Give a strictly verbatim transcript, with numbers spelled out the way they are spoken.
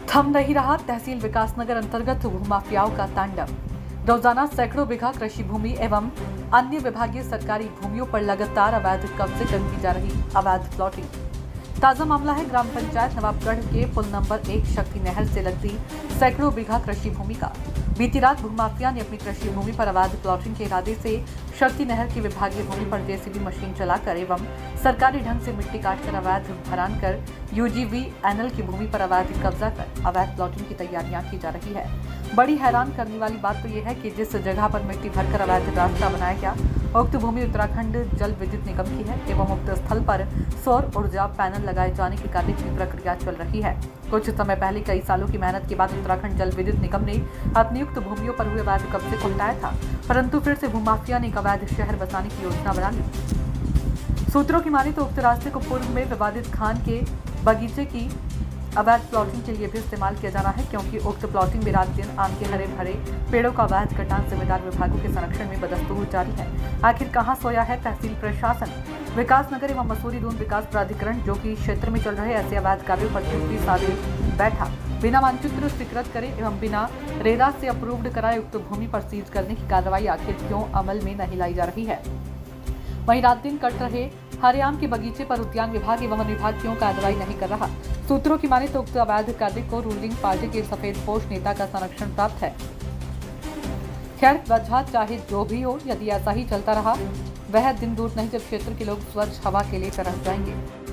थम नहीं रहा तहसील विकासनगर अंतर्गत भूमाफियाओं का तांडव। रोजाना सैकड़ों बीघा कृषि भूमि एवं अन्य विभागीय सरकारी भूमियों पर लगातार अवैध कब्जे कर की जा रही अवैध प्लॉटिंग। ताजा मामला है ग्राम पंचायत नवाबगढ़ के पुल नंबर एक शक्ति नहर से लगती सैकड़ों बीघा कृषि भूमि का। बीती रात भूमाफिया ने अपनी कृषि भूमि पर अवैध प्लॉटिंग के इरादे से शक्ति नहर की विभागीय भूमि पर जेसीबी मशीन चलाकर एवं सरकारी ढंग से मिट्टी काटकर अवैध भरान कर यूजीवीएनएल की भूमि पर अवैध कब्जा कर अवैध प्लॉटिंग की तैयारियां की जा रही है। बड़ी हैरान करने वाली बात तो यह है कि जिस जगह पर मिट्टी भरकर अवैध रास्ता बनाया गया उक्त भूमि उत्तराखंड जल विद्युत निगम की है एवं उक्त स्थल पर सौर ऊर्जा पैनल लगाए जाने के कार्य की प्रक्रिया चल रही है। कुछ समय पहले कई सालों की मेहनत के बाद उत्तराखंड जल विद्युत निगम ने अपनी उक्त भूमियों पर हुए अवैध कब्जे को हटाया था, परंतु फिर से भूमाफिया ने एक अवैध शहर बसाने की योजना बना ली। सूत्रों की माने तो उक्त रास्ते को पूर्व में विवादित खान के बगीचे की अवैध प्लॉटिंग के लिए भी इस्तेमाल किया जाना है, क्योंकि उक्त प्लॉटिंग में रात दिन आम के हरे भरे पेड़ों का अवैध कटान जिम्मेदार विभागों के संरक्षण में बदस्तूर जारी है। आखिर कहां सोया है तहसील प्रशासन? विकासनगर एवं मसूरी दून विकास प्राधिकरण जो कि क्षेत्र में चल रहे ऐसे अवैध कार्यों पर चुप्पी साधे बैठा, बिना मानचित्र स्वीकृत करे एवं बिना रेरा से अप्रूव्ड कराए उक्त भूमि पर सीज करने की कार्रवाई आखिर क्यों अमल में नहीं लाई जा रही है? वहीं रात दिन कट रहे हरेआम के बगीचे पर उद्यान विभाग एवं वन विभाग क्यों कार्रवाई नहीं कर रहा? सूत्रों की माने तो उक्त अवैध कार्य को रूलिंग पार्टी के सफेदपोश नेता का संरक्षण प्राप्त है। खैर वजह चाहे जो भी हो, यदि ऐसा ही चलता रहा वह दिन दूर नहीं जब क्षेत्र के लोग स्वच्छ हवा के लिए तरस जाएंगे।